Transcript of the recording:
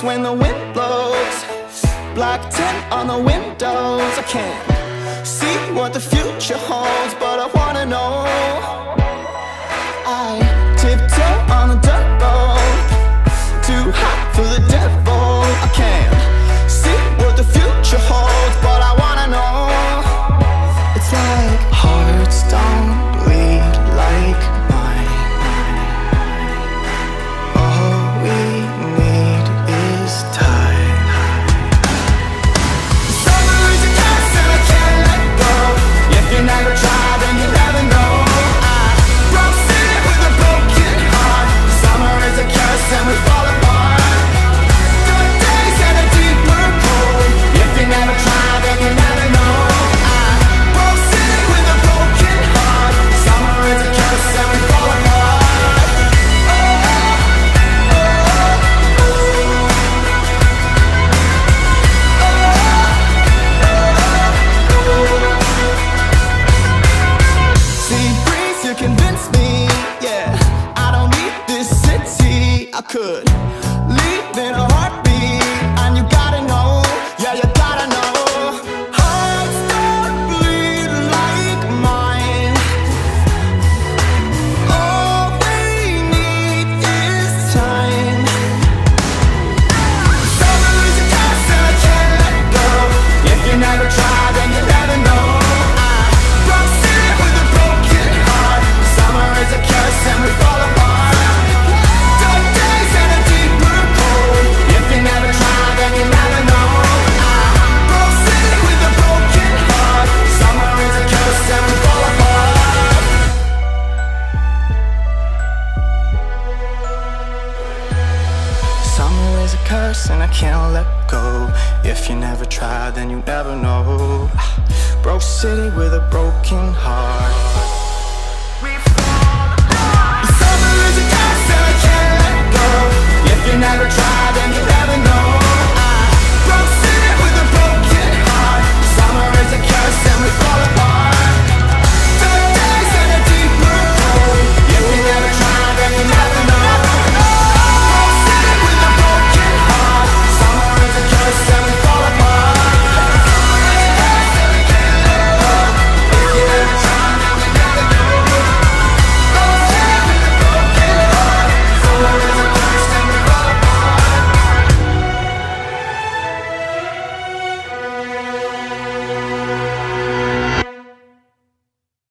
nights when the wind blows, black tint on the windows. I can't see what the future holds, but I wanna know. I tiptoe on the dirt road, too hot for the devil. I can't see what the future holds, but I wanna know. It's like hearts don't bleed like mine. All we need is time. Summer is a curse and I can't let go. If you never try, then you never know. I broke city with a broken heart. Summer is a curse and we fall apart. Dark days and a deeper cold. If you never try, then you never know. I broke city with a broken heart. Summer is a curse and we fall apart. Sea breeze, you convince me, yeah, I don't need this city. I could leave in a heartbeat, and you gotta know, yeah, you gotta know. Hearts don't bleed like mine. All we need is time. Summer is a curse and I can't let go. If you never try, then you never know. I broke city with a broken heart. Summer is a curse and we fall apart. Dark days and a deeper cold. If you never try, then you never know. I broke city with a broken heart. Summer is a curse and we fall apart. Summer is a curse and I can't let go. If you never try, then you never know. Broke city with a broken